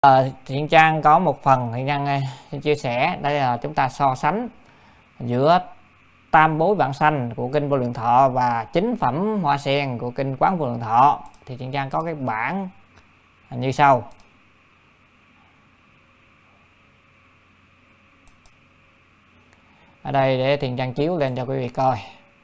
Thiện Trang có một phần Thiện Trang xin chia sẻ, đây là chúng ta so sánh giữa tam bối vạn sanh của kinh Vô Lượng Thọ và chính phẩm hoa sen của kinh Quán Vô Lượng Thọ. Thì Thiện Trang có cái bảng như sau. Ở đây để Thiện Trang chiếu lên cho quý vị coi.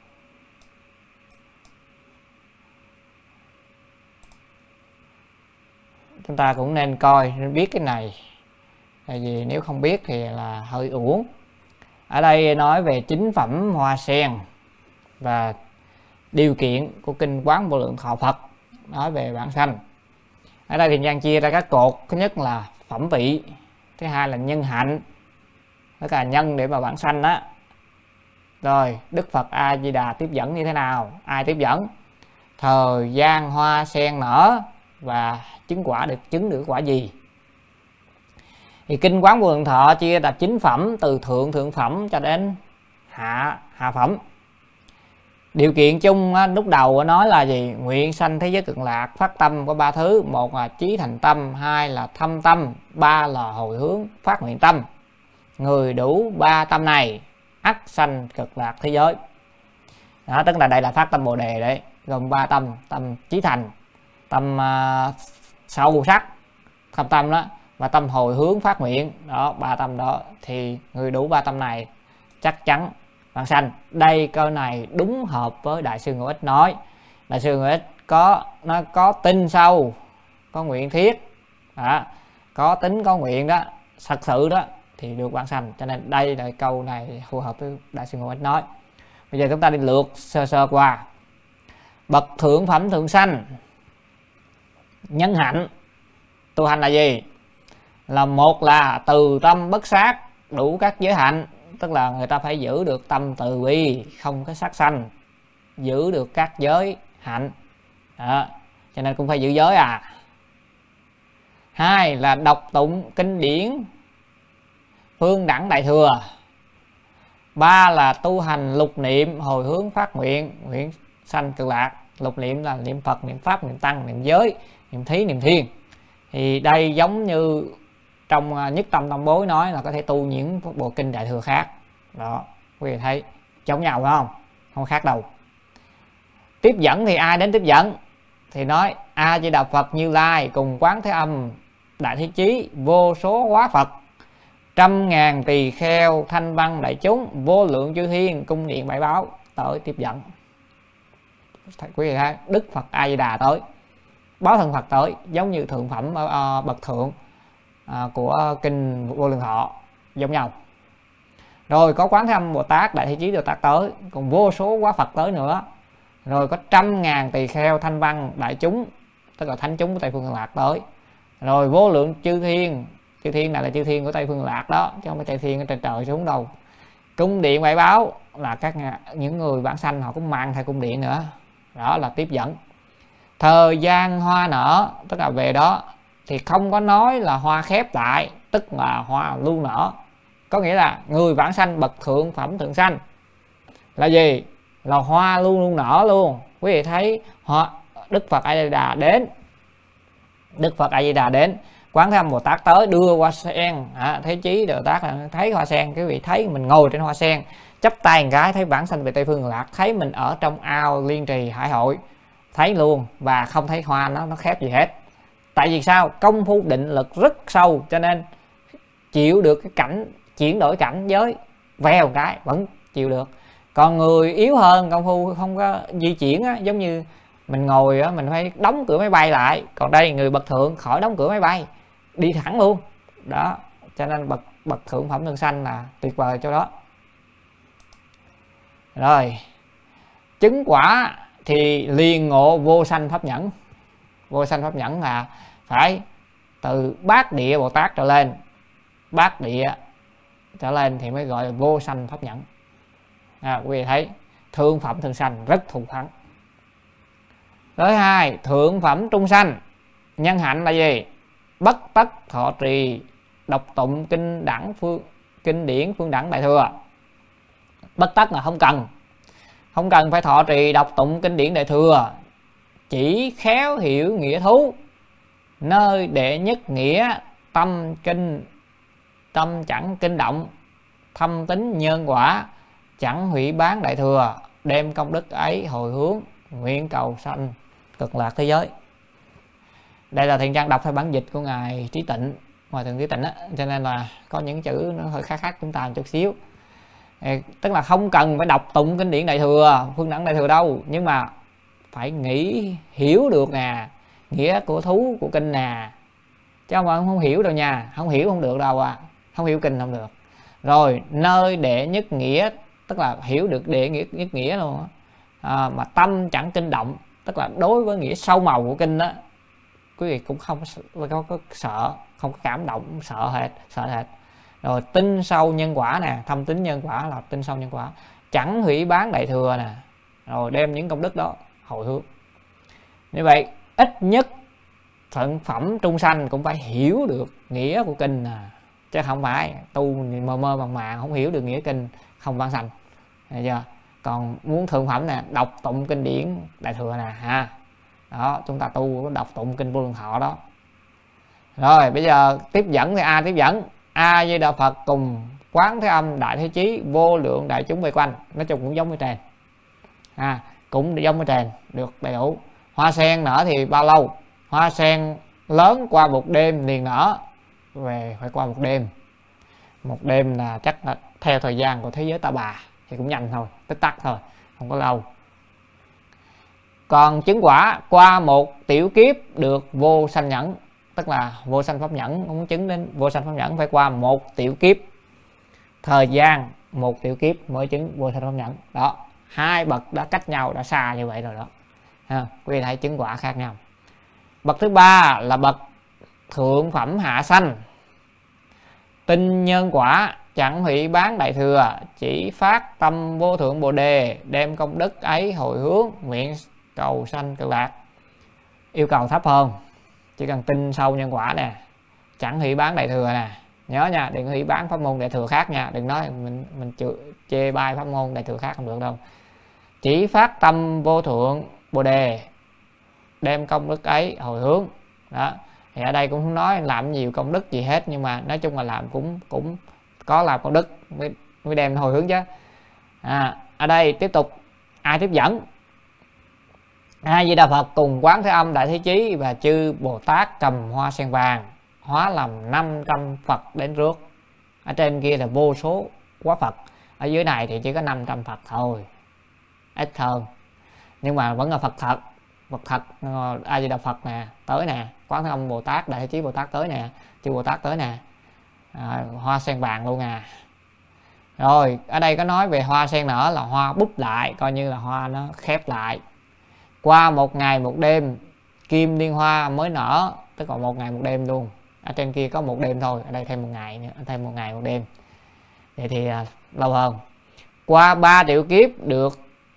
Chúng ta cũng nên coi, nên biết cái này. Tại vì nếu không biết thì là hơi uổng. Ở đây nói về chính phẩm hoa sen và điều kiện của kinh Quán Vô Lượng Thọ Phật, nói về vãng sanh. Ở đây thì Giang chia ra các cột. Thứ nhất là phẩm vị, thứ hai là nhân hạnh, tất cả nhân để mà vãng sanh đó. Rồi Đức Phật A Di Đà tiếp dẫn như thế nào, ai tiếp dẫn, thời gian hoa sen nở và chứng được quả gì. Thì kinh Quán Vô Lượng Thọ chia là chính phẩm, từ thượng phẩm cho đến hạ phẩm. Điều kiện chung lúc đầu nói là gì? Nguyện sanh thế giới cực lạc, phát tâm có 3 thứ. Một là chí thành tâm, hai là thâm tâm, ba là hồi hướng phát nguyện tâm. Người đủ 3 tâm này ắt sanh cực lạc thế giới. Đó, tức là đây là phát tâm Bồ Đề đấy, gồm 3 tâm: tâm chí thành, tâm sâu sắc, thâm tâm đó, và tâm hồi hướng phát nguyện. Đó, 3 tâm đó thì người đủ 3 tâm này chắc chắn vãng sanh. Đây câu này đúng hợp với Đại sư Ngũ Ích nói. Đại sư Ngũ Ích nó có tin sâu, có nguyện thiết đó, có tính có nguyện đó, thật sự đó thì được vãng sanh. Cho nên đây là câu này phù hợp với Đại sư Ngũ Ích nói. Bây giờ chúng ta đi lượt sơ qua. Bậc thượng phẩm thượng sanh, nhân hạnh tu hành là gì? Là một là từ tâm bất sát, đủ các giới hạnh, tức là người ta phải giữ được tâm từ bi, không có sát sanh, giữ được các giới hạnh đó. Cho nên cũng phải giữ giới à. Hai là đọc tụng kinh điển phương đẳng đại thừa. Ba là tu hành lục niệm hồi hướng phát nguyện, nguyện sanh cực lạc. Lục niệm là niệm Phật, niệm Pháp, niệm Tăng, niệm giới, niệm Thí, niệm Thiên. Thì đây giống như trong Nhất Tâm Tông Bối nói là có thể tu những bộ kinh đại thừa khác. Đó, quý vị thấy giống nhau phải không? Không khác đâu. Tiếp dẫn thì ai đến tiếp dẫn? Thì nói A Di Đà Phật Như Lai cùng Quán Thế Âm Đại Thế Chí, vô số hóa Phật, trăm ngàn tỳ kheo, thanh văn đại chúng, vô lượng chư thiên, cung điện bảy báo tới tiếp dẫn. Quý vị thấy Đức Phật A Di Đà tới, báo thân Phật tới, giống như thượng phẩm bậc thượng của kinh Vô Lượng Thọ giống nhau. Rồi có Quán Thế Âm Bồ Tát Đại Thế Chí Bồ Tát tới, còn vô số hóa Phật tới nữa. Rồi có trăm ngàn tỳ kheo, thanh văn đại chúng, tức là thánh chúng của Tây Phương Cực Lạc tới. Rồi vô lượng chư thiên, chư thiên này là chư thiên của Tây Phương Cực Lạc đó, chứ không phải chư thiên ở trên trời xuống đâu. Cung điện bảy báo là những người vãng sanh họ cũng mang theo cung điện nữa. Đó là tiếp dẫn. Thời gian hoa nở, tức là về đó thì không có nói là hoa khép lại, tức là hoa luôn nở. Có nghĩa là người vãng sanh bậc thượng phẩm thượng sanh là gì? Là hoa luôn luôn nở luôn. Quý vị thấy Đức Phật A Di Đà đến, Đức Phật A Di Đà đến, Quán Thế Âm Bồ Tát tới đưa hoa sen, Thế Chí Bồ Tát thấy hoa sen, quý vị thấy mình ngồi trên hoa sen, chắp tay một cái thấy vãng sanh về Tây Phương Cực Lạc, thấy mình ở trong ao Liên Trì Hải Hội, thấy luôn, và không thấy hoa nó khép gì hết. Tại vì sao? Công phu định lực rất sâu, cho nên chịu được cái cảnh chuyển đổi cảnh giới vèo cái vẫn chịu được. Còn người yếu hơn, công phu không có di chuyển á, giống như mình ngồi á, mình phải đóng cửa máy bay lại. Còn đây người bậc thượng khỏi đóng cửa máy bay, đi thẳng luôn đó. Cho nên bậc thượng phẩm thượng sanh là tuyệt vời chỗ đó. Rồi chứng quả thì liền ngộ vô sanh pháp nhẫn. Vô sanh pháp nhẫn là phải từ bát địa Bồ Tát trở lên, bát địa trở lên thì mới gọi là vô sanh pháp nhẫn. Quý vị thấy thượng phẩm thượng sanh rất thù thắng. Thứ hai, thượng phẩm trung sanh, nhân hạnh là gì? Bất tất thọ trì đọc tụng kinh điển phương đẳng đại thừa. Bất tất là không cần phải thọ trì đọc tụng kinh điển đại thừa, chỉ khéo hiểu nghĩa thú, nơi đệ nhất nghĩa tâm chẳng kinh động, thâm tín nhân quả, chẳng hủy bán đại thừa, đem công đức ấy hồi hướng, nguyện cầu sanh cực lạc thế giới. Đây là Thiện Trang đọc theo bản dịch của ngài Trí Tịnh, Hòa Thượng Trí Tịnh á, cho nên là có những chữ nó hơi khác khác chúng ta một chút xíu. Tức là không cần phải đọc tụng kinh điển đại thừa, phương đẳng đại thừa đâu, nhưng mà phải nghĩ hiểu được nè, nghĩa của thú của kinh nè, chứ không hiểu đâu nha, không hiểu không được đâu à, không hiểu kinh không được. Rồi nơi đệ nhất nghĩa, tức là hiểu được đệ nhất nghĩa luôn á, mà tâm chẳng kinh động, tức là đối với nghĩa sâu màu của kinh đó quý vị cũng không có sợ, không có cảm động, sợ hệt. Rồi tin sâu nhân quả nè, thâm tín nhân quả là tin sâu nhân quả, chẳng hủy bán đại thừa nè, rồi đem những công đức đó hồi hướng. Như vậy ít nhất phận phẩm trung sanh cũng phải hiểu được nghĩa của kinh nè, chứ không phải tu mơ mơ màng màng không hiểu được nghĩa kinh không vãng sanh, thấy chưa? Còn muốn thượng phẩm nè, đọc tụng kinh điển đại thừa nè ha, đó chúng ta tu đọc tụng kinh Vô Lượng Thọ đó. Rồi bây giờ tiếp dẫn thì tiếp dẫn A Di Đà Phật cùng Quán Thế Âm Đại Thế Chí vô lượng đại chúng vây quanh, nói chung cũng giống như trên, cũng giống như trên, được đầy đủ. Hoa sen nở thì bao lâu? Hoa sen lớn qua một đêm liền nở, về phải qua một đêm là chắc là theo thời gian của thế giới Ta Bà thì cũng nhanh thôi, tích tắc thôi, không có lâu. Còn chứng quả qua một tiểu kiếp được vô sanh nhẫn, tức là vô sanh pháp nhẫn, muốn chứng đến vô sanh pháp nhẫn phải qua một tiểu kiếp, thời gian một tiểu kiếp mới chứng vô sanh pháp nhẫn. Đó, hai bậc đã cách nhau đã xa như vậy rồi đó, quý vị thấy chứng quả khác nhau. Bậc thứ ba là bậc thượng phẩm hạ sanh, tin nhân quả, chẳng hủy bán đại thừa, chỉ phát tâm vô thượng bồ đề, đem công đức ấy hồi hướng, nguyện cầu sanh cực lạc. Yêu cầu thấp hơn, chỉ cần tin sâu nhân quả nè, chẳng hủy bán đại thừa nè, nhớ nha, đừng hủy bán pháp môn đại thừa khác nha, đừng nói mình chê bai pháp môn đại thừa khác không được đâu. Chỉ phát tâm vô thượng bồ đề, đem công đức ấy hồi hướng. Đó, thì ở đây cũng không nói làm nhiều công đức gì hết, nhưng mà nói chung là làm cũng có làm công đức mới đem hồi hướng chứ. Ở đây tiếp tục ai tiếp dẫn? A Di Đà Phật cùng Quán Thế Âm Đại Thế Chí và chư Bồ Tát cầm hoa sen vàng hóa làm 500 Phật đến rước. Ở trên kia là vô số quá Phật, ở dưới này thì chỉ có 500 Phật thôi, ít hơn, nhưng mà vẫn là Phật thật. Phật thật, A Di Đà Phật nè tới nè, Quán Thế Âm Bồ Tát Đại Thế Chí Bồ Tát tới nè, chư Bồ Tát tới nè, hoa sen vàng luôn à. Rồi ở đây có nói về hoa sen nở là hoa búp lại, coi như là hoa nó khép lại. Qua một ngày một đêm kim liên hoa mới nở, tức là một ngày một đêm luôn. Ở trên kia có một đêm thôi, ở đây thêm một ngày nữa, thêm một ngày một đêm, vậy thì lâu hơn. Qua 3 triệu kiếp được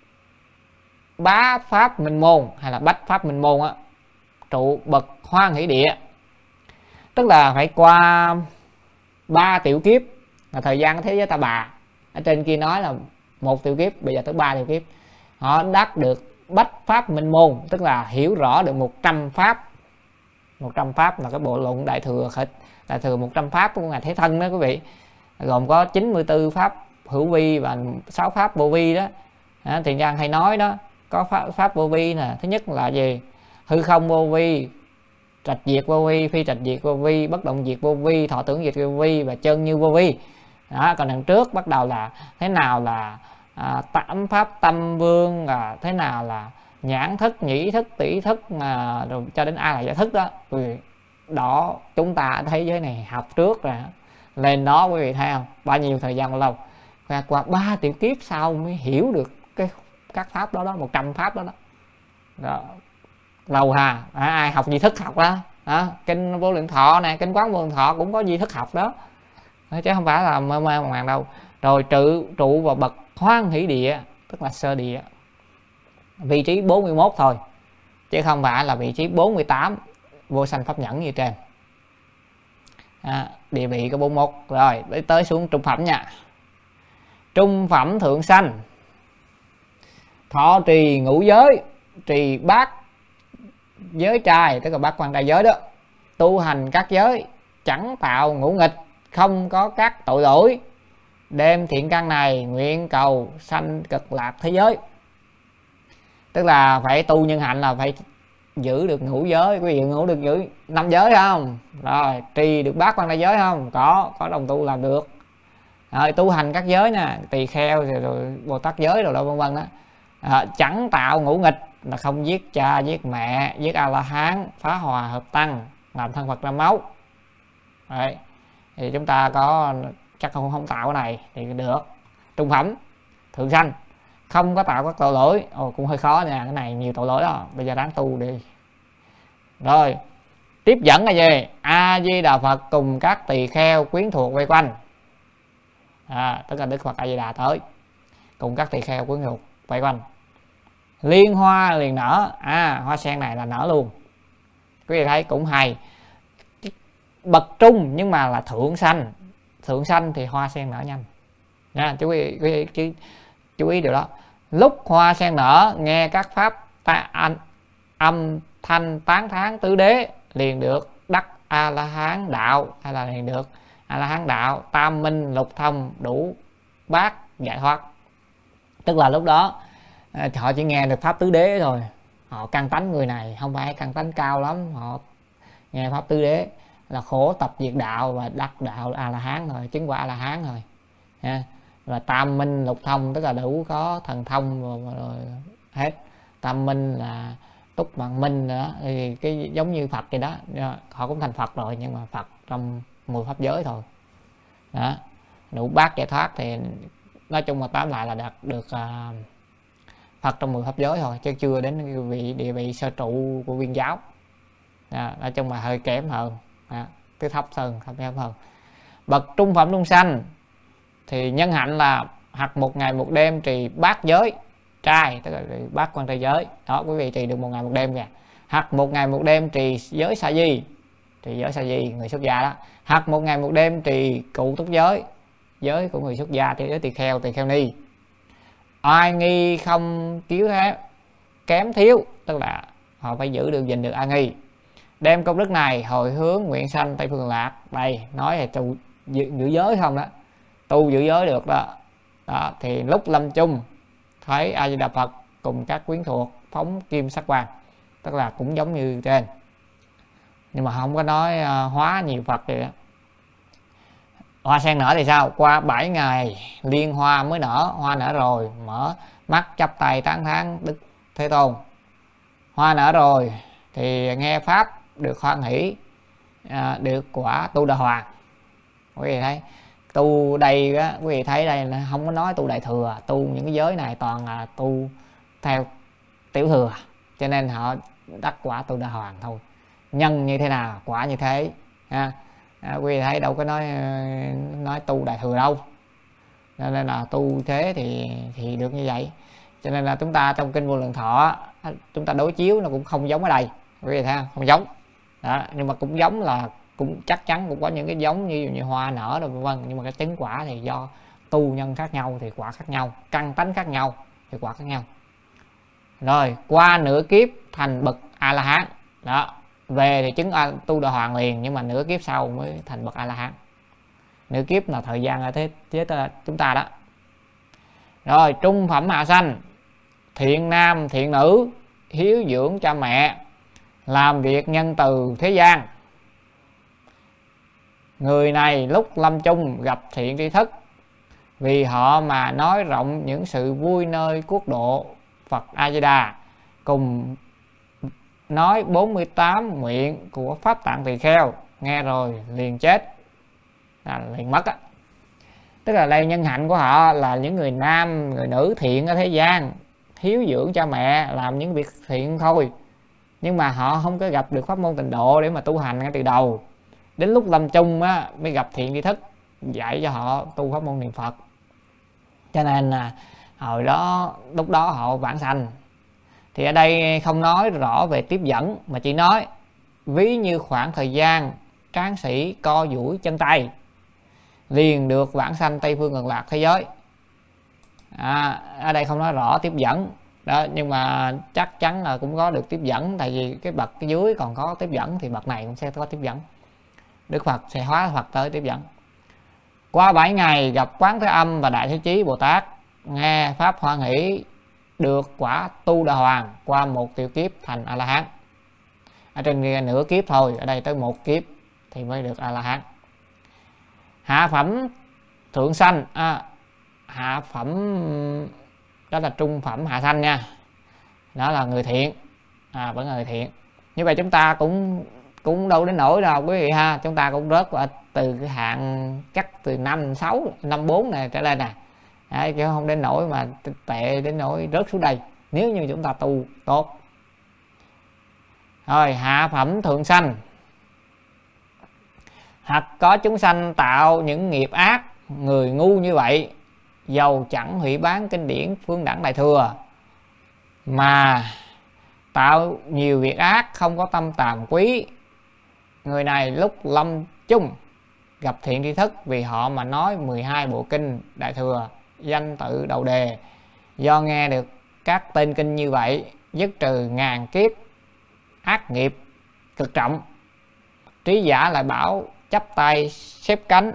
bá pháp minh môn hay là bách pháp minh môn trụ bậc hoan hỷ địa, tức là phải qua 3 tiểu kiếp là thời gian thế giới Ta Bà. Ở trên kia nói là 1 tiểu kiếp, bây giờ tới 3 tiểu kiếp họ đắc được bách pháp minh môn, tức là hiểu rõ được 100 pháp. 100 pháp là cái bộ luận đại thừa, đại thừa 100 pháp của ngài Thế Thân đó quý vị, gồm có 94 pháp hữu vi và 6 pháp vô vi đó. Thiện Trang hay nói đó, có pháp vô vi nè, thứ nhất là gì? Hư không vô vi, trạch diệt vô vi, phi trạch diệt vô vi, bất động diệt vô vi, thọ tưởng diệt vô vi và chân như vô vi. Đó, còn đằng trước bắt đầu là thế nào là tám pháp tâm vương, thế nào là nhãn thức, nhĩ thức, tỷ thức, rồi cho đến A là giải thức đó. Đó chúng ta ở thế giới này học trước rồi, lên đó quý vị thấy không, bao nhiêu thời gian lâu, qua 3 tiểu kiếp sau mới hiểu được các pháp đó, 100 pháp đó. Lâu ha. Ai học di thức học đó, kinh Vô Lượng Thọ nè, kinh Quán Vô Lượng Thọ cũng có di thức học đó, chứ không phải là mơ mơ màng đâu. Rồi trụ vào bậc hoan hỷ địa, tức là sơ địa, vị trí 41 thôi, chứ không phải là vị trí 48 vô sanh pháp nhẫn như trên. Địa vị có 41. Rồi tới xuống trung phẩm nha. Trung phẩm thượng sanh, thọ trì ngũ giới, trì bát giới trai, tức là bát quan trai giới đó, tu hành các giới, chẳng tạo ngũ nghịch, không có các tội lỗi, đem thiện căn này nguyện cầu sanh cực lạc thế giới. Tức là phải tu nhân hạnh là phải giữ được ngũ giới. Quý vị ngủ được giữ 5 giới không? Rồi trì được bát quan trai giới không? Có đồng tu làm được. Rồi tu hành các giới nè, tỳ kheo rồi Bồ Tát giới rồi vân vân đó. Chẳng tạo ngũ nghịch là không giết cha giết mẹ, giết A La Hán, phá hòa hợp tăng, làm thân Phật ra máu. Đấy. Thì chúng ta có chắc không tạo cái này thì được. Trung phẩm thượng sanh, không có tạo các tội lỗi. Cũng hơi khó nè, cái này nhiều tội lỗi đó, bây giờ đáng tu đi. Rồi tiếp dẫn là gì? A Di Đà Phật cùng các tỳ kheo quyến thuộc vây quanh. Tức là Đức Phật A Di Đà tới cùng các tỳ kheo quyến thuộc vây quanh. Liên hoa liền nở. Hoa sen này là nở luôn. Quý vị thấy cũng hay. Bậc trung nhưng mà là thượng sanh. Thượng sanh thì hoa sen nở nhanh nha. Chú ý điều đó. Lúc hoa sen nở, nghe các pháp âm thanh tán thán tứ đế, liền được đắc A La Hán đạo, hay là liền được A La Hán đạo, tam minh lục thông, đủ bát giải thoát. Tức là lúc đó họ chỉ nghe được pháp tứ đế thôi. Họ căn tánh người này không phải căn tánh cao lắm, họ nghe pháp tứ đế là khổ tập diệt đạo và đắc đạo A La Hán rồi, chứng quả A La Hán rồi ha. Và tam minh lục thông tức là đủ có thần thông rồi hết. Tam minh là túc bằng minh nữa, thì cái giống như Phật vậy đó, họ cũng thành Phật rồi nhưng mà Phật trong 10 pháp giới thôi đó. Đủ bát giải thoát thì nói chung là tóm lại là đạt được Phật trong 10 pháp giới thôi, chứ chưa đến địa vị sơ trụ của Viên giáo. Nói chung là hơi kém hơn, cái thấp hơn. Bậc trung phẩm trung sanh thì nhân hạnh là hoặc 1 ngày 1 đêm trì bát giới trai, tức là bát quan trai giới đó. Quý vị trì được 1 ngày 1 đêm kìa. Hoặc 1 ngày 1 đêm trì giới sa di, trì giới sa di người xuất gia đó. Hoặc 1 ngày 1 đêm trì cụ túc giới, giới của người xuất gia, giới tỳ kheo ni. Oai nghi không kiếu thế kém thiếu, tức là họ phải giữ được, gìn được oai nghi. Đem công đức này hồi hướng nguyện sanh Tây Phương Lạc. Đây nói là tu giữ giới không đó, tu giữ giới được đó. Thì lúc lâm chung thấy A Di Đà Phật cùng các quyến thuộc phóng kim sắc quang, tức là cũng giống như trên nhưng mà không có nói hóa nhiều Phật vậy đó. Hoa sen nở thì sao? Qua 7 ngày liên hoa mới nở. Hoa nở rồi mở mắt chắp tay tán thán Đức Thế Tôn. Hoa nở rồi thì nghe pháp được hoan hỷ, được quả tu Đà Hoàng. Quý vị thấy tu đây á, quý vị thấy đây là không có nói tu đại thừa, tu những cái giới này toàn là tu theo tiểu thừa, cho nên họ đắc quả tu Đà Hoàng thôi. Nhân như thế nào quả như thế ha. Quý vị thấy đâu có nói tu đại thừa đâu, nên là tu thế thì được như vậy. Cho nên là chúng ta trong kinh Vô Lượng Thọ chúng ta đối chiếu nó cũng không giống ở đây, quý vị thấy không giống đó, nhưng mà cũng giống là cũng chắc chắn cũng có những cái giống như hoa nở rồi vân vân, nhưng mà cái chứng quả thì do tu nhân khác nhau thì quả khác nhau, căn tánh khác nhau thì quả khác nhau. Rồi qua nửa kiếp thành bậc A La Hán đó, về thì chứng tu Đà Hoàng liền, nhưng mà nửa kiếp sau mới thành bậc A La Hán. Nửa kiếp là thời gian ở thế chúng ta đó. Rồi trung phẩm hạ sanh, thiện nam thiện nữ, hiếu dưỡng cha mẹ, làm việc nhân từ thế gian. Người này lúc lâm chung gặp thiện tri thức, vì họ mà nói rộng những sự vui nơi quốc độ Phật A Di Đà, cùng nói 48 nguyện của Pháp Tạng Tỳ Kheo, nghe rồi liền chết, liền mất á. Tức là đây nhân hạnh của họ là những người nam người nữ thiện ở thế gian, hiếu dưỡng cha mẹ, làm những việc thiện thôi, nhưng mà họ không có gặp được pháp môn tịnh độ để mà tu hành ngay từ đầu. Đến lúc lâm chung á, mới gặp thiện tri thức dạy cho họ tu pháp môn niệm Phật. Cho nên là hồi đó lúc đó họ vãng sanh. Thì ở đây không nói rõ về tiếp dẫn, mà chỉ nói ví như khoảng thời gian tráng sĩ co duỗi chân tay, liền được vãng sanh Tây Phương Cực Lạc thế giới. Ở đây không nói rõ tiếp dẫn đó, nhưng mà chắc chắn là cũng có được tiếp dẫn, tại vì cái bậc cái dưới còn có tiếp dẫn thì bậc này cũng sẽ có tiếp dẫn. Đức Phật sẽ hóa Phật tới tiếp dẫn. Qua 7 ngày gặp Quán Thế Âm và Đại Thế Chí Bồ Tát, nghe pháp hoan hỷ, được quả Tu Đà Hoàng, qua 1 tiểu kiếp thành A La Hán. Ở trên kia nửa kiếp thôi, ở đây tới 1 kiếp thì mới được A La Hán. Hạ phẩm thượng sanh, hạ phẩm đó là trung phẩm hạ sanh nha, đó là người thiện, vẫn là người thiện. Như vậy chúng ta cũng đâu đến nỗi đâu quý vị ha, chúng ta cũng rớt vào từ cái hạng chắc từ 5, 6, 5, 4 này trở lên nè. Đấy, chứ không đến nỗi mà tệ đến nỗi rớt xuống đây nếu như chúng ta tu tốt. Rồi hạ phẩm thượng sanh, hoặc có chúng sanh tạo những nghiệp ác, người ngu như vậy dầu chẳng hủy bán kinh điển Phương Đẳng Đại Thừa mà tạo nhiều việc ác, không có tâm tàm quý, người này lúc lâm chung gặp thiện tri thức vì họ mà nói 12 bộ kinh Đại Thừa danh tự đầu đề. Do nghe được các tên kinh như vậy, dứt trừ ngàn kiếp ác nghiệp cực trọng. Trí giả lại bảo chắp tay xếp cánh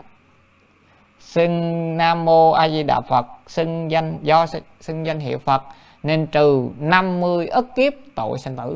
xưng Nam Mô A Di Đà Phật, xưng danh, do xưng danh hiệu Phật nên trừ 50 ức kiếp tội sanh tử.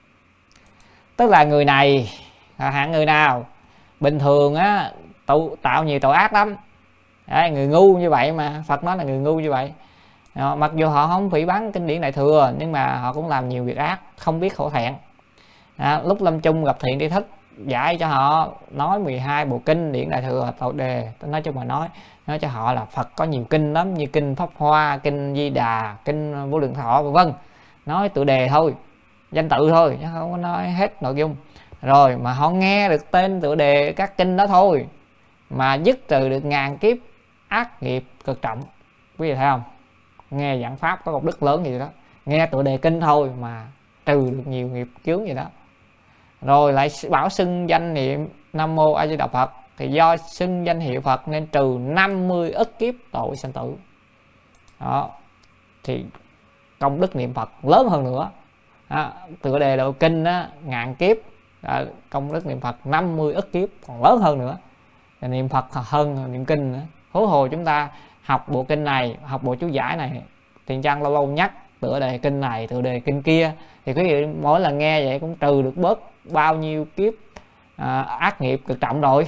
Tức là người này là hạng người nào bình thường á tạo nhiều tội ác lắm. Đấy, người ngu như vậy mà Phật nói là người ngu như vậy. Mặc dù họ không phỉ báng kinh điển Đại Thừa nhưng mà họ cũng làm nhiều việc ác, không biết khổ thẹn. Lúc lâm chung gặp thiện tri thức dạy cho họ nói 12 bộ kinh điển Đại Thừa đầu đề, nói chung mà nói cho họ là Phật có nhiều kinh lắm, như kinh Pháp Hoa, kinh Di Đà, kinh Vô Lượng Thọ vân vân. Nói tựa đề thôi, danh tự thôi chứ không có nói hết nội dung. Rồi mà họ nghe được tên tựa đề các kinh đó thôi mà dứt trừ được ngàn kiếp ác nghiệp cực trọng. Quý vị thấy không? Nghe giảng pháp có một đức lớn gì đó, nghe tựa đề kinh thôi mà trừ được nhiều nghiệp chướng gì đó. Rồi lại bảo xưng danh niệm Nam Mô A Di Đà Phật thì do xưng danh hiệu Phật nên trừ 50 ức kiếp tội sanh tử. Đó thì công đức niệm Phật lớn hơn nữa. Tựa đề đầu kinh á, ngàn kiếp, công đức niệm Phật 50 ức kiếp còn lớn hơn nữa. Niệm Phật hơn niệm kinh nữa. Huống hồ chúng ta học bộ kinh này, học bộ chú giải này, Thiện Trang lâu lâu nhắc tựa đề kinh này, tựa đề kinh kia, thì quý vị mỗi lần nghe vậy cũng trừ được bớt bao nhiêu kiếp ác nghiệp cực trọng rồi.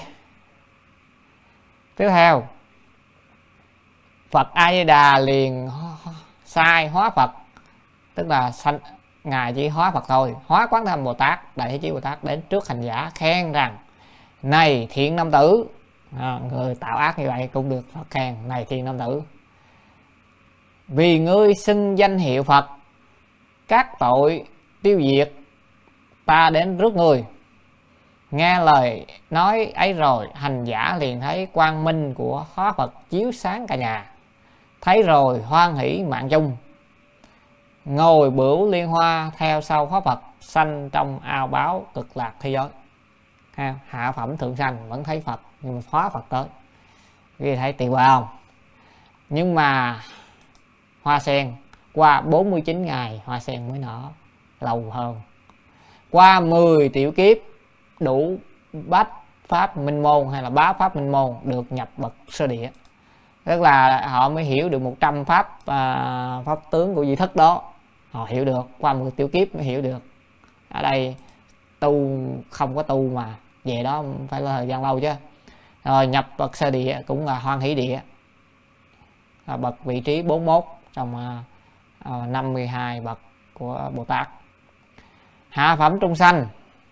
Tiếp theo, Phật A Di Đà liền sai hóa Phật, tức là ngài chỉ hóa Phật thôi, hóa Quán Thế Âm Bồ Tát, Đại Thế Chí Bồ Tát đến trước hành giả khen rằng: này thiện nam tử, người tạo ác như vậy cũng được Phật khen: này thiện nam tử, vì ngươi xưng danh hiệu Phật, các tội tiêu diệt, ta đến rước ngươi. Nghe lời nói ấy rồi, hành giả liền thấy quang minh của hóa Phật chiếu sáng cả nhà, thấy rồi hoan hỷ mạng chung, ngồi bửu liên hoa theo sau hóa Phật, sanh trong ao báo cực lạc thế giới. Hạ phẩm thượng sanh vẫn thấy Phật nhưng mà hóa Phật tới. Quý vị thấy tuyệt vời không? Nhưng mà hoa sen qua 49 ngày hoa sen mới nở lâu hơn. Qua 10 tiểu kiếp đủ bách pháp minh môn hay là bá pháp minh môn được nhập bậc sơ địa. Tức là họ mới hiểu được 100 pháp pháp tướng của di thức đó. Họ hiểu được, qua 10 tiểu kiếp mới hiểu được. Ở đây tu không có tu mà về đó phải là thời gian lâu chứ. Rồi nhập bậc sơ địa cũng là hoan hỷ địa, bậc vị trí 41 trong 52 bậc của Bồ Tát. Hạ phẩm trung sanh,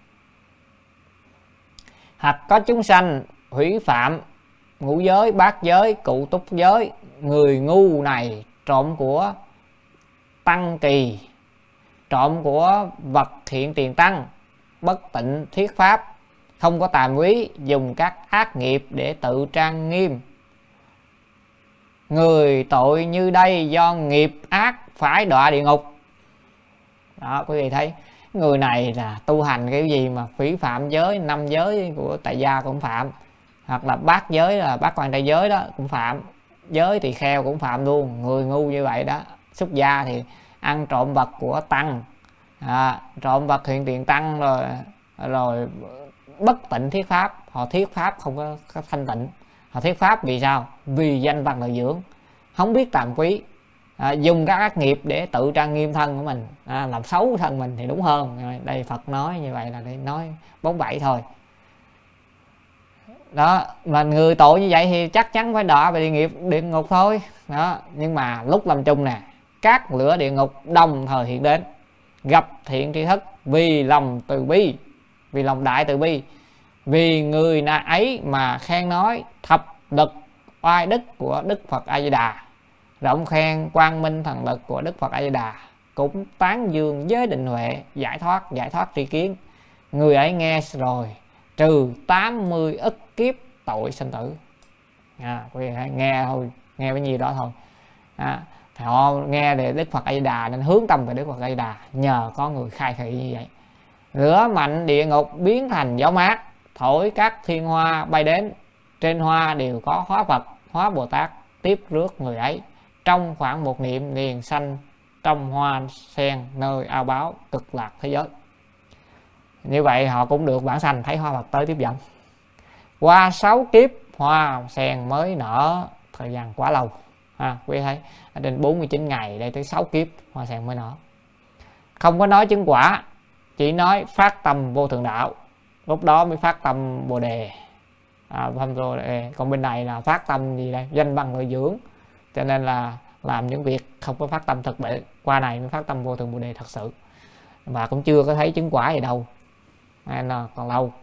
hoặc có chúng sanh hủy phạm ngũ giới, bát giới, cụ túc giới, người ngu này trộm của tăng kỳ, trộm của vật thiện tiền tăng, bất tịnh thuyết pháp, không có tàm quý, dùng các ác nghiệp để tự trang nghiêm. Người tội như đây do nghiệp ác phải đọa địa ngục. Đó, quý vị thấy người này là tu hành cái gì mà phỉ phạm giới, 5 giới của tại gia cũng phạm, hoặc là bát giới là bát quan trai giới đó cũng phạm, giới tỳ kheo cũng phạm luôn. Người ngu như vậy đó, xuất gia thì ăn trộm vật của tăng, trộm vật thiện tiền tăng, rồi bất tịnh thiết pháp, họ thuyết pháp không có thanh tịnh. Họ thuyết pháp vì sao? Vì danh văn lợi dưỡng, không biết tàm quý, dùng các ác nghiệp để tự trang nghiêm thân của mình, làm xấu thân mình thì đúng hơn. Đây Phật nói như vậy là để nói bóng bẩy thôi đó. Mà người tội như vậy thì chắc chắn phải đọa về địa ngục thôi đó. Nhưng mà lúc lâm chung nè, các lửa địa ngục đồng thời hiện đến, gặp thiện tri thức vì lòng từ bi, vì lòng đại từ bi, vì người na ấy mà khen nói thập lực oai đức của Đức Phật A Di Đà, rộng khen quang minh thần lực của Đức Phật A Di Đà, cũng tán dương giới định huệ, giải thoát tri kiến. Người ấy nghe rồi trừ 80 ức kiếp tội sinh tử. Quý vị hãy nghe thôi, nghe bấy nhiêu đó thôi. Thì họ nghe để Đức Phật A Di Đà nên hướng tâm về Đức Phật A Di Đà, nhờ có người khai thị như vậy. Lửa mạnh địa ngục biến thành gió mát, thổi các thiên hoa bay đến, trên hoa đều có hóa Phật, hóa Bồ Tát tiếp rước người ấy. Trong khoảng một niệm liền sanh trong hoa sen nơi ao báo cực lạc thế giới. Như vậy họ cũng được bản sanh thấy hoa Phật tới tiếp dẫn. Qua 6 kiếp hoa sen mới nở, thời gian quá lâu. Quý thấy ở trên 49 ngày đây tới 6 kiếp hoa sen mới nở. Không có nói chứng quả, chỉ nói phát tâm vô thượng đạo, lúc đó mới phát tâm Bồ Đề. Còn bên này là phát tâm gì đây? Danh văn lợi dưỡng, cho nên là làm những việc không có phát tâm thực bệ. Qua này mới phát tâm vô thượng Bồ Đề thật sự, và cũng chưa có thấy chứng quả gì đâu, nên là còn lâu.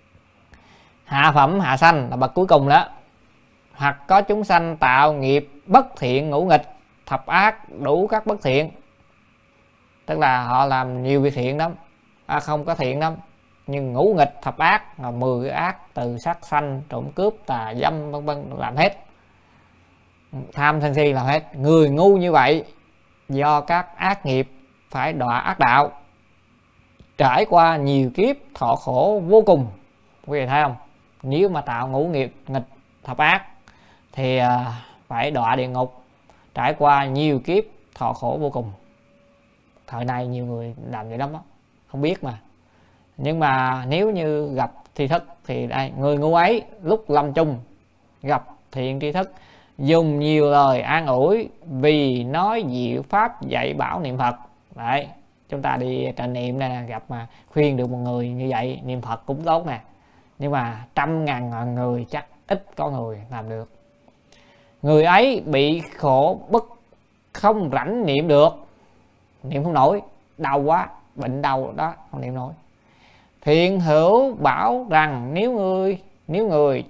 Hạ phẩm hạ sanh là bậc cuối cùng đó. Hoặc có chúng sanh tạo nghiệp bất thiện ngũ nghịch thập ác đủ các bất thiện, tức là họ làm nhiều việc thiện lắm, không có thiện lắm, nhưng ngũ nghịch thập ác là 10 ác, từ sát sanh, trộm cướp, tà dâm vân vân làm hết, tham sân si làm hết. Người ngu như vậy do các ác nghiệp phải đọa ác đạo, trải qua nhiều kiếp thọ khổ vô cùng. Quý vị thấy không? Nếu mà tạo ngũ nghiệp nghịch thập ác thì phải đọa địa ngục, trải qua nhiều kiếp thọ khổ vô cùng. Thời nay nhiều người làm vậy lắm đó, không biết mà. Nhưng mà nếu như gặp tri thức thì đây, người ngu ấy lúc lâm chung gặp thiện tri thức, dùng nhiều lời an ủi vì nói diệu pháp dạy bảo niệm Phật. Đấy, chúng ta đi trà niệm này gặp mà khuyên được một người như vậy niệm Phật cũng tốt nè. Nhưng mà trăm ngàn người chắc ít có người làm được. Người ấy bị khổ bức không rảnh niệm được, niệm không nổi, đau quá, bệnh đau đó không niệm nổi. Thiện hữu bảo rằng nếu người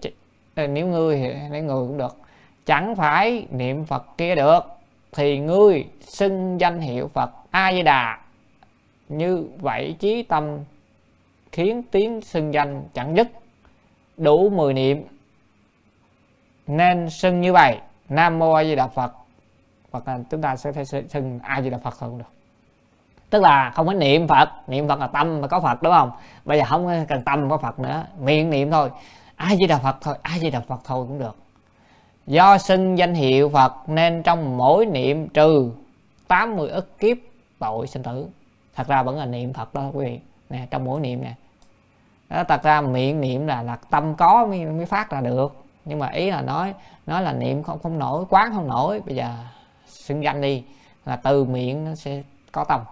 cũng được, chẳng phải niệm Phật kia được, thì ngươi xưng danh hiệu Phật A Di Đà, như vậy chí tâm khiến tiếng xưng danh chẳng dứt, đủ 10 niệm nên xưng như vậy, Nam Mô A Di Đà Phật. Hoặc là chúng ta sẽ phải xưng A Di Đà Phật không được. Tức là không phải niệm Phật là tâm mà có Phật, đúng không? Bây giờ không cần tâm có Phật nữa, miệng niệm thôi, A Di Đà Phật thôi, A Di Đà Phật thôi cũng được. Do xưng danh hiệu Phật nên trong mỗi niệm trừ 80 ức kiếp tội sinh tử. Thật ra vẫn là niệm Phật đó quý vị nè, trong mỗi niệm nè. Đó, thật ra miệng niệm là tâm có mới phát ra được, nhưng mà ý là nói là niệm không nổi, quán không nổi, bây giờ xưng danh đi là từ miệng nó sẽ có tâm.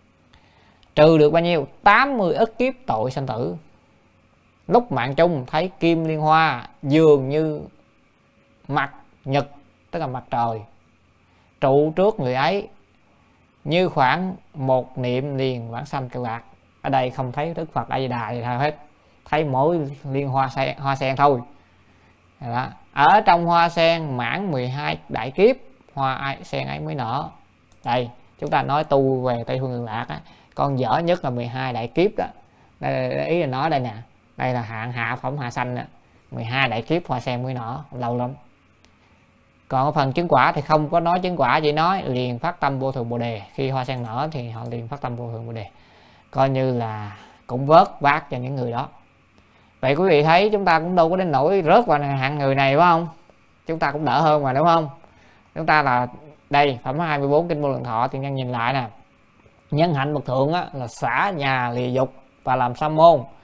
Trừ được bao nhiêu? 80 ức kiếp tội sanh tử. Lúc mạng chung thấy kim liên hoa dường như mặt nhật, tức là mặt trời, trụ trước người ấy, như khoảng một niệm liền vãng sanh cực lạc. Ở đây không thấy Đức Phật A Di Đà gì hết, thấy mỗi liên hoa sen thôi. Đó. Ở trong hoa sen mãn 12 đại kiếp, hoa sen ấy mới nở. Đây, chúng ta nói tu về Tây Phương Cực Lạc á, con dở nhất là 12 đại kiếp đó. Đây, ý là nói đây nè, đây là hạ phẩm hạ sanh đó. 12 đại kiếp hoa sen mới nở, lâu lắm. Còn ở phần chứng quả thì không có nói chứng quả, chỉ nói liền phát tâm vô thượng Bồ Đề. Khi hoa sen nở thì họ liền phát tâm vô thượng Bồ Đề, coi như là cũng vớt vát cho những người đó. Vậy quý vị thấy chúng ta cũng đâu có đến nỗi rớt vào hạng người này, phải không? Chúng ta cũng đỡ hơn mà, đúng không? Chúng ta là đây, phẩm 24 kinh Vô Lượng Thọ thì nhân nhìn lại nè. Nhân hạnh bậc thượng á, là xả nhà lìa dục và làm sa môn,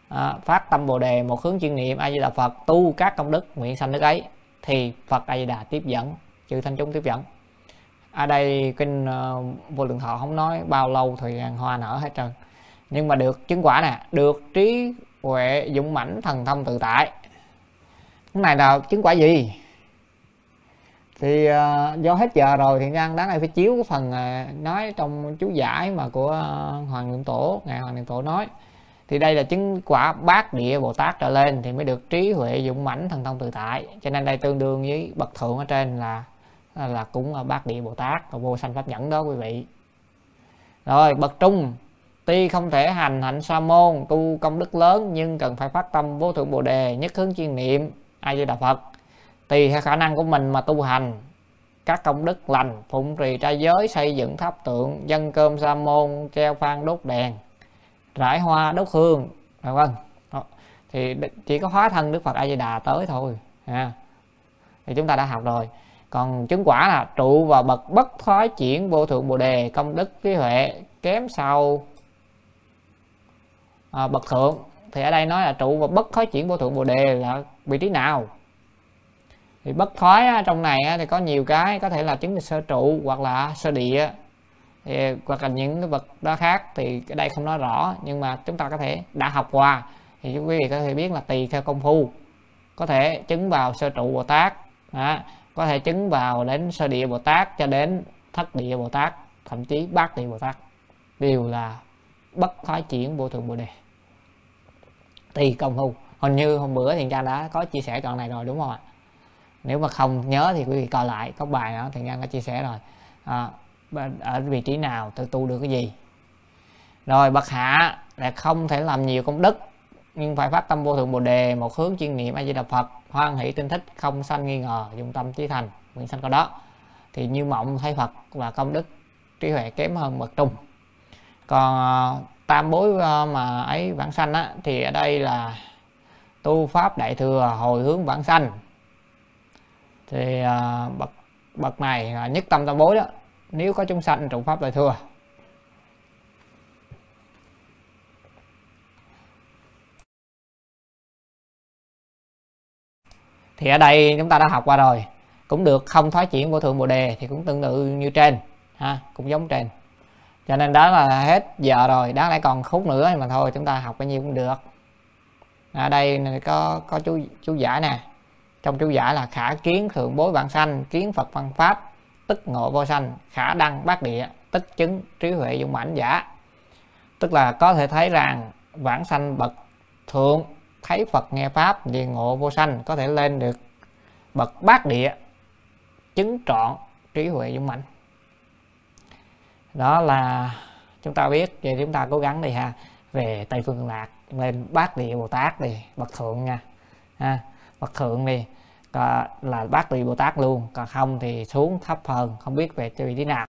phát tâm Bồ đề, một hướng chuyên niệm A Di Đà Phật, tu các công đức nguyện sanh nước ấy, thì Phật A Di Đà tiếp dẫn, chư thánh chúng tiếp dẫn. Ở đây kinh Vô Lượng Thọ không nói bao lâu thời gian hoa nở hết trơn, nhưng mà được chứng quả nè, được trí huệ dũng mãnh thần thông tự tại. Cái này là chứng quả gì? Thì do hết giờ rồi thì đáng này phải chiếu cái phần nói trong chú giải mà của Hoàng Niệm Tổ, ngài Hoàng Niệm Tổ nói. Thì đây là chứng quả bát địa Bồ Tát trở lên thì mới được trí huệ dũng mãnh thần thông tự tại. Cho nên đây tương đương với bậc thượng ở trên là cũng là bát địa Bồ Tát, và vô sanh pháp nhẫn đó quý vị. Rồi bậc trung, tuy không thể hành hạnh sa môn tu công đức lớn, nhưng cần phải phát tâm vô thượng Bồ đề, nhất hướng chuyên niệm A Di Đà Phật, tùy theo khả năng của mình mà tu hành các công đức lành, phụng trì trai giới, xây dựng tháp tượng, dâng cơm sa môn, treo phan đốt đèn, rải hoa đốt hương, vân. Thì chỉ có hóa thân Đức Phật A Di Đà tới thôi thì chúng ta đã học rồi. Còn chứng quả là trụ vào bậc bất thoái chuyển vô thượng Bồ đề, công đức trí huệ kém sau bậc thượng. Thì ở đây nói là trụ vào bất thoái chuyển vô thượng Bồ đề là vị trí nào? Thì bất thoái trong này thì có nhiều cái, có thể là chứng được sơ trụ hoặc là sơ địa, thì hoặc là những cái vật đó khác, thì cái đây không nói rõ, nhưng mà chúng ta có thể đã học qua thì quý vị có thể biết là tùy theo công phu, có thể chứng vào sơ trụ Bồ Tát, có thể chứng vào đến sơ địa Bồ Tát cho đến thất địa Bồ Tát, thậm chí bát địa Bồ Tát, đều là bất thoái chuyển vô thượng Bồ đề, tùy công phu. Hình như hôm bữa Thiện Trang đã có chia sẻ đoạn này rồi đúng không ạ? Nếu mà không nhớ thì quý vị coi lại, có bài đó Thiện Trang đã chia sẻ rồi, ở vị trí nào tự tu được cái gì. Rồi bậc hạ là không thể làm nhiều công đức, nhưng phải phát tâm vô thượng Bồ đề, một hướng chuyên niệm A Di Đà Phật, hoan hỷ tinh thích, không sanh nghi ngờ, dùng tâm chí thành nguyện sanh có đó. Thì như mộng thấy Phật và công đức trí huệ kém hơn bậc trung. Còn tam bối mà ấy vãng sanh thì ở đây là tu pháp đại thừa, hồi hướng vãng sanh. Thì bậc này là nhất tâm tam bối đó, nếu có chúng sanh trụ pháp đại thừa. Thì ở đây chúng ta đã học qua rồi, cũng được không thoái chuyển vô thượng Bồ đề, thì cũng tương tự như trên cũng giống trên. Cho nên đó là hết giờ rồi, đáng lẽ còn khúc nữa mà thôi, chúng ta học bao nhiêu cũng được. Ở đây có chú giải nè. Trong chú giải là khả kiến thượng bối vãng sanh, kiến Phật văn pháp, tức ngộ vô sanh, khả đăng bát địa, tức chứng trí huệ dũng mãnh giả. Tức là có thể thấy rằng vãng sanh bậc thượng thấy Phật nghe pháp liền ngộ vô sanh, có thể lên được bậc bát địa, chứng trọn trí huệ dũng mãnh. Đó là chúng ta biết, vậy chúng ta cố gắng đi về Tây Phương Cực Lạc, lên bát địa Bồ Tát đi, bậc thượng nha, bậc thượng đi là bát địa Bồ Tát luôn, còn không thì xuống thấp hơn, không biết về vị trí nào.